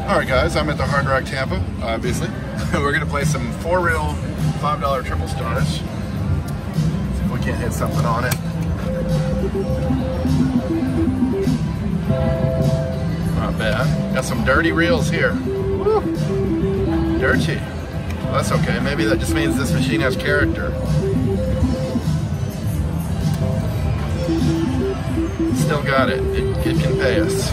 Alright guys, I'm at the Hard Rock Tampa, obviously. We're going to play some $4-reel $5 triple stars. See if we can't hit something on it. Not bad. Got some dirty reels here. Woo. Dirty. Well, that's okay. Maybe that just means this machine has character. Still got it. It can pay us.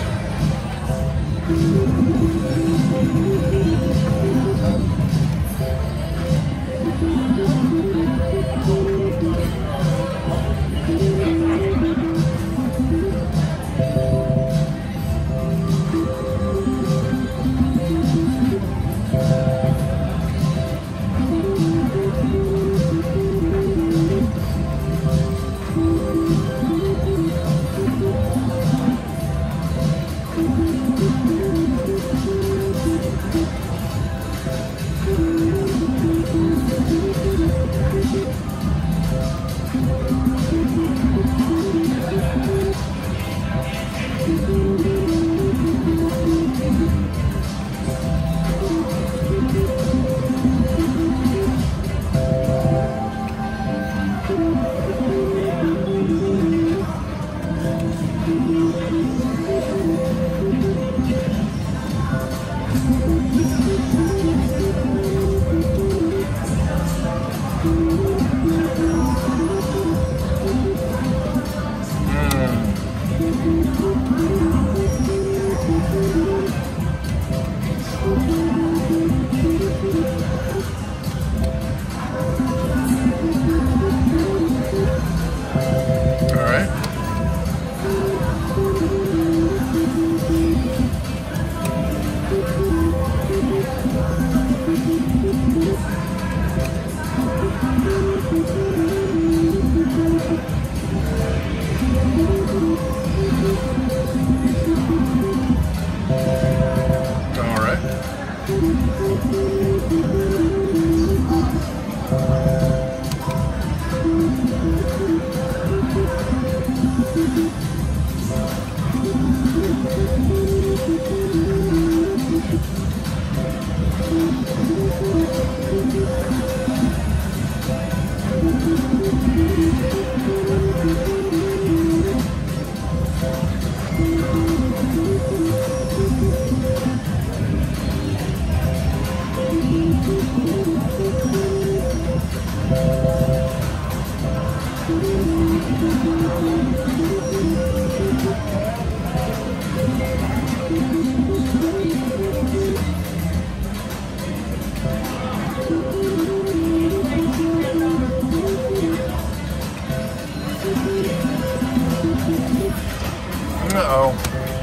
Uh-oh.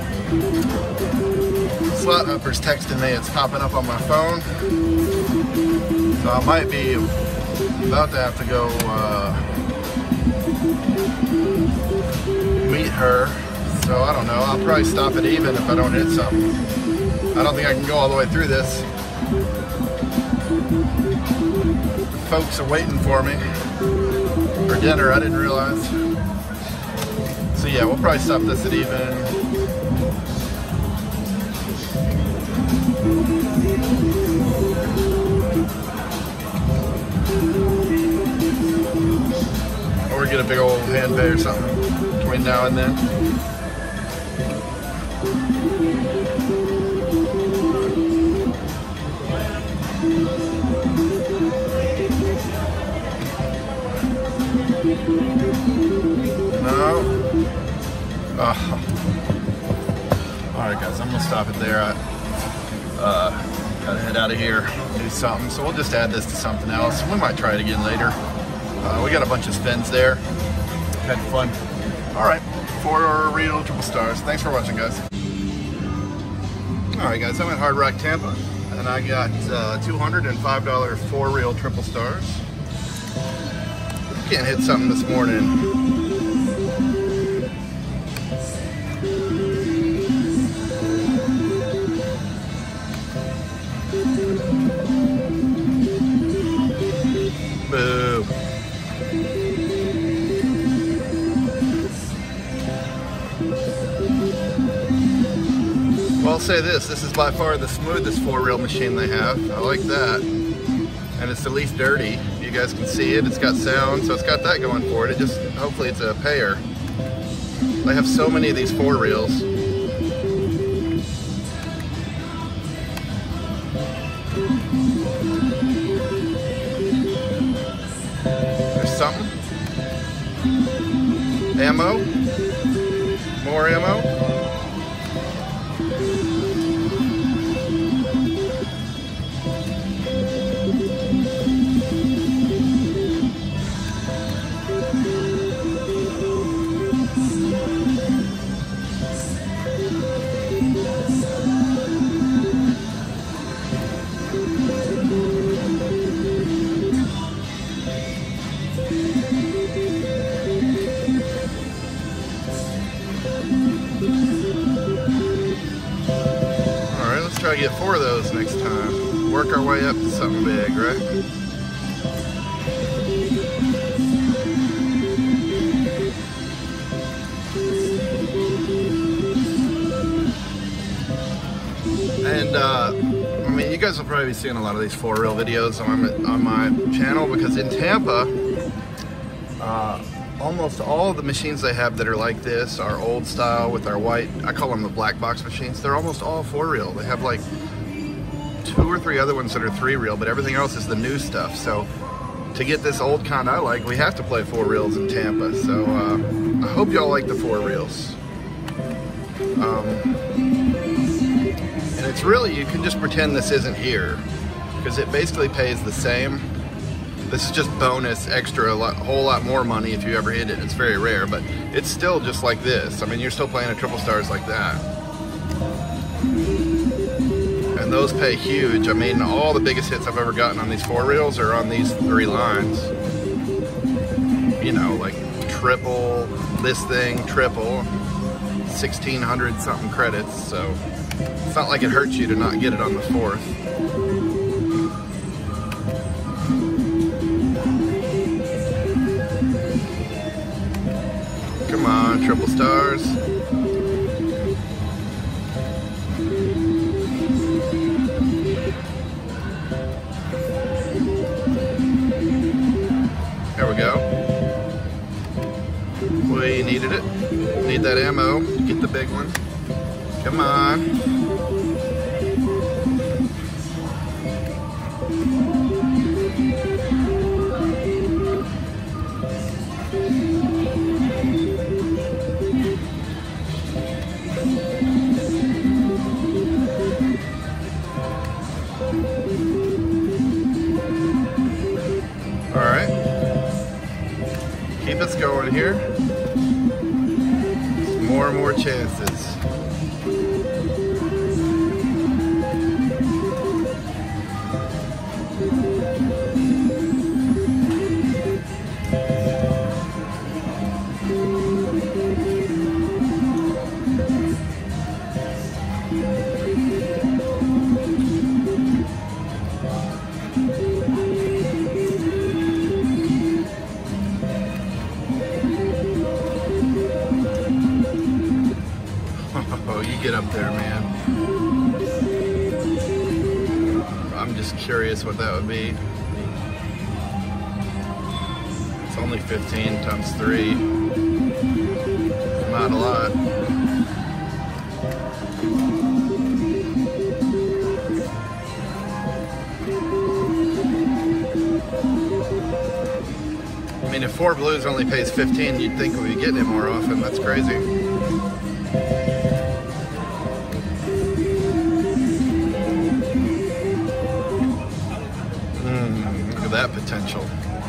Slot Hopper's texting me. It's popping up on my phone. So I might be about to have to go meet her. So I don't know. I'll probably stop it even if I don't hit something. I don't think I can go all the way through this. The folks are waiting for me for dinner. I didn't realize. So yeah, we'll probably stop this at even. Or get a big old hand pay or something between now and then. No. Alright guys, I'm gonna stop it there. I gotta head out of here, do something. So we'll just add this to something else. We might try it again later. We got a bunch of spins there. Had fun. Alright, $4-reel triple stars. Thanks for watching, guys. Alright guys, I'm at Hard Rock Tampa and I got $205 4-reel triple stars. Can't hit something this morning. Boo. Well, I'll say this is by far the smoothest 4-reel machine they have. I like that. And it's the least dirty. You guys can see it. It's got sound, so it's got that going for it. Hopefully it's a payer. They have so many of these 4-reels. There's something. Ammo. More ammo. Try to get 4 of those next time. Work our way up to something big, right? And I mean, you guys will probably be seeing a lot of these 4-reel videos on my channel, because in Tampa, almost all of the machines they have that are like this are old style with our white, I call them the black box machines. They're almost all 4-reel. They have like 2 or 3 other ones that are 3-reel, but everything else is the new stuff. So to get this old kind I like, we have to play 4-reels in Tampa. So I hope y'all like the 4-reels. And it's really, you can just pretend this isn't here, because it basically pays the same. This is just bonus, extra, a whole lot more money if you ever hit it. It's very rare, but it's still just like this. I mean, you're still playing a triple stars like that. And those pay huge. I mean, all the biggest hits I've ever gotten on these 4-reels are on these 3 lines. You know, like triple, this thing, triple, 1,600 something credits. So it's not like it hurts you to not get it on the 4th. Come on, triple stars. There we go. We needed it. Need that ammo to get the big one. Come on. Alright, keep us going here. More and more chances. Oh, you get up there, man. I'm just curious what that would be. It's only 15 times 3. Not a lot. I mean, if 4 blues only pays 15, you'd think we'd be getting it more often. That's crazy. Look at that potential.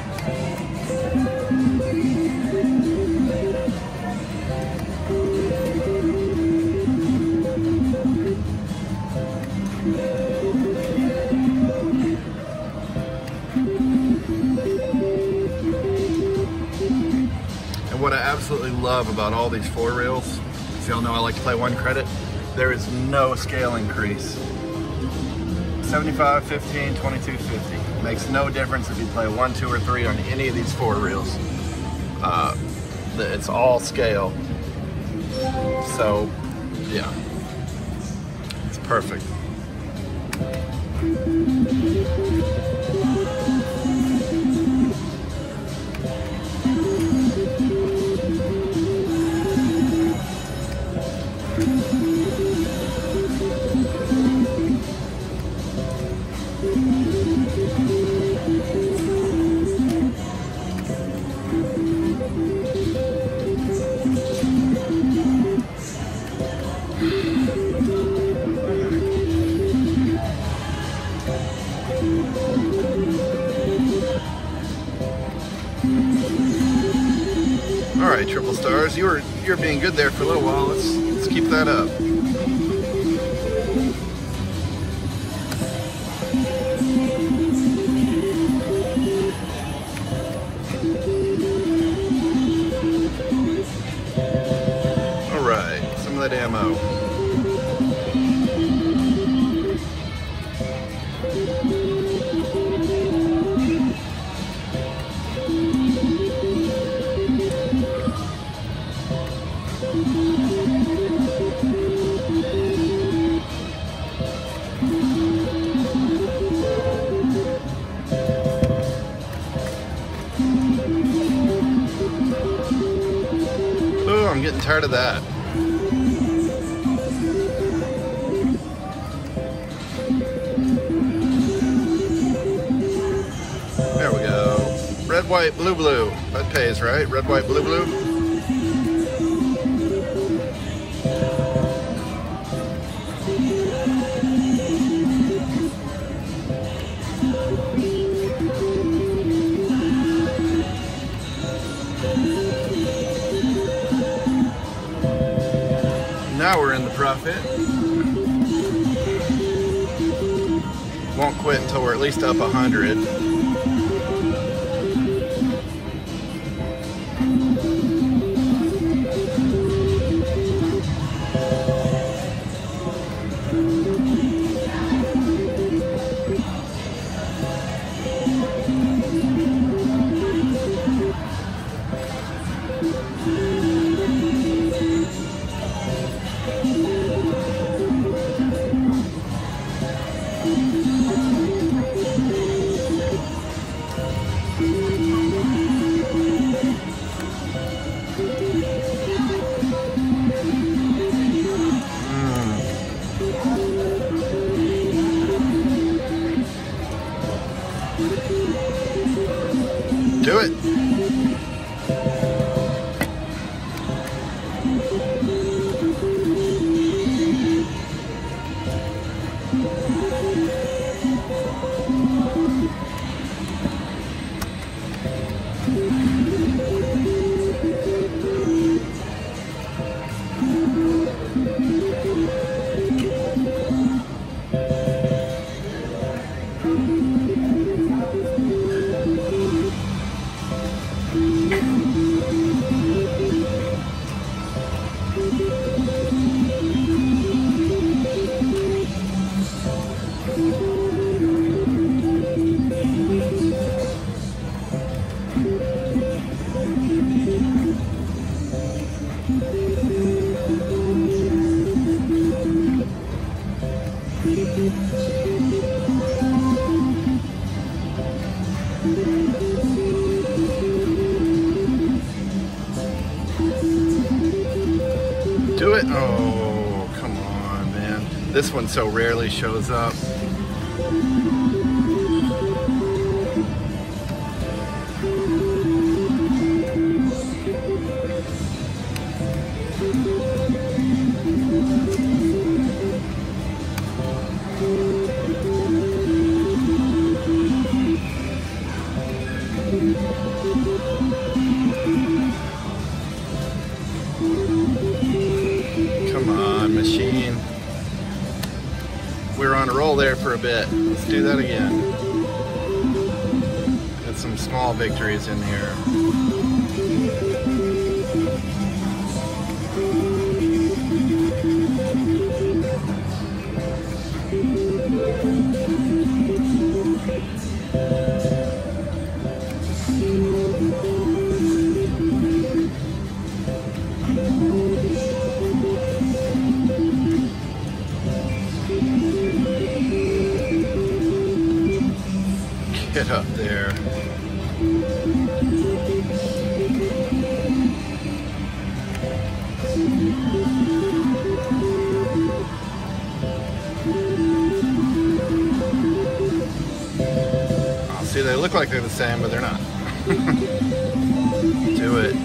And what I absolutely love about all these 4-reels, so y'all know I like to play 1 credit, there is no scale increase. 75, 15, 22, 50. Makes no difference if you play 1, 2, or 3 on any of these 4-reels. It's all scale. So, yeah. Perfect. All right, triple stars. You're being good there for a little while. Let's keep that up. All right, some of that ammo. Oh, I'm getting tired of that. There we go. Red, white, blue, blue. That pays, right? Red, white, blue, blue. Now we're in the profit. Won't quit until we're at least up 100. Do it. Do it. Oh, come on, man. This one so rarely shows up. Come on, machine. We were on a roll there for a bit. Let's do that again. Got some small victories in here. get up there. Oh, see, they look like they're the same, but they're not. Do it.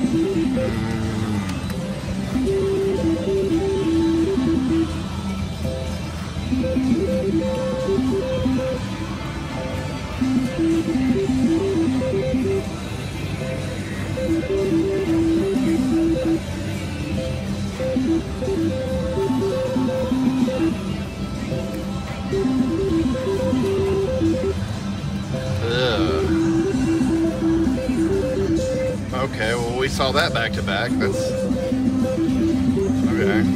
Okay, well, we saw that back to back. That's okay.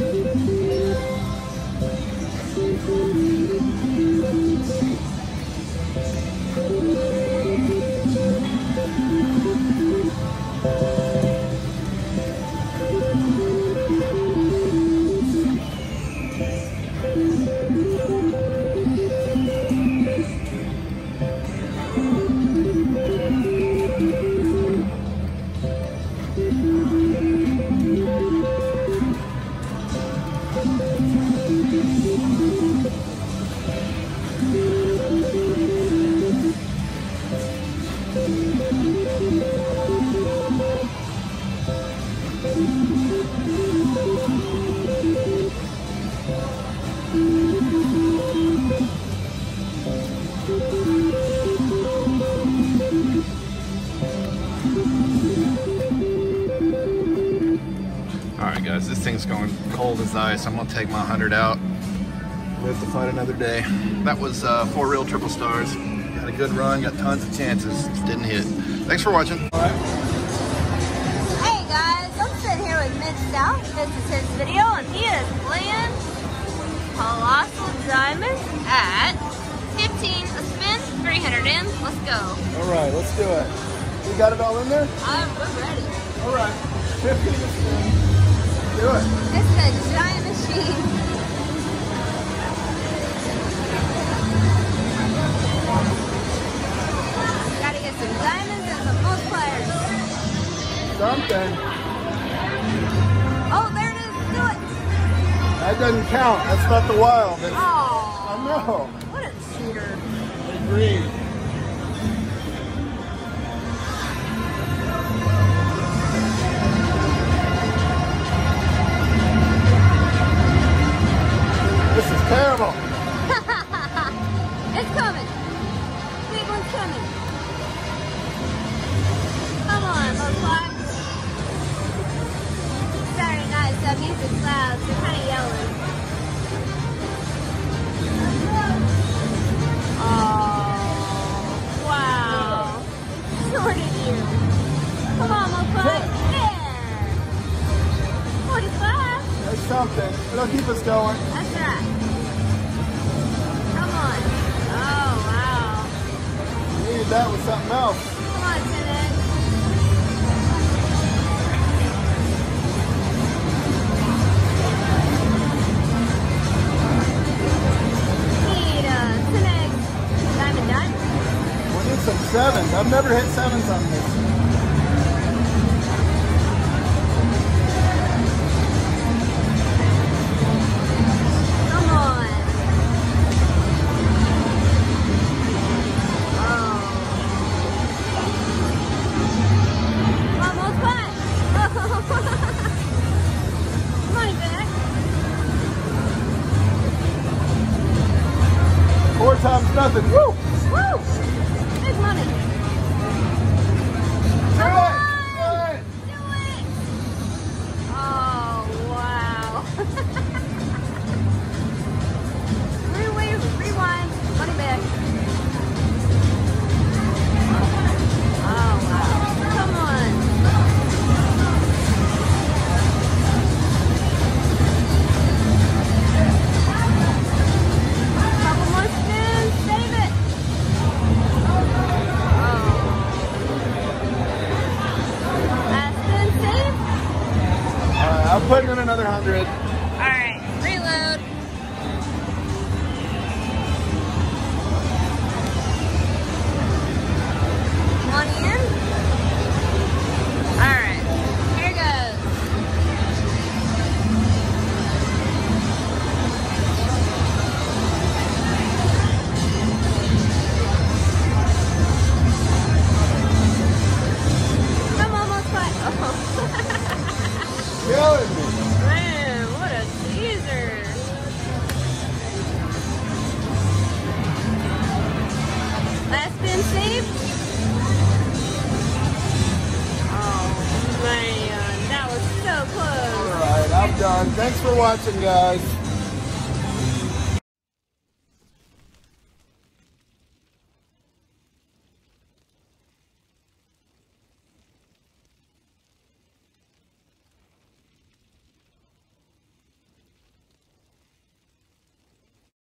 Alright guys, this thing's going cold as ice. I'm gonna take my 100 out. Live to fight another day. That was 4 real triple stars. Had a good run, got tons of chances, just didn't hit. Thanks for watching. Hey guys, I'm sitting here with Mid-South. This is his video and he is playing Colossal Diamonds at 15 a spin, 300 in. Let's go. Alright, let's do it. You got it all in there? We're ready. Alright, 15 a spin. Do it. This is a giant machine. Gotta get some diamonds and some multipliers. Something. Oh, there it is. Do it. That doesn't count. That's not the wild. That's, Oh. I know. What a cheater. Green. This is terrible. It's coming. Big one's coming. Come on, multiply. Saturday night, so music's loud. They're kind of yelling. Oh, wow. Shorted you. Come on, multiply. There. 45. That's something. It'll keep us going. That's right. Come on. Oh, wow. We needed that with something else. Come on, 10X. Need 10X diamond. We need some sevens. I've never hit sevens on this. Come on. Oh. Almost back. Money back. 4 times nothing. Woo! Woo! Big money. Do Come it! on. Do it! Do it. Oh, wow. Rewind. Money back. Oh, wow. Come on. Couple more spins. Save it. Oh. Last spin. Save. Alright, I'm putting in another 100. Alright. Reload. Thanks for watching, guys.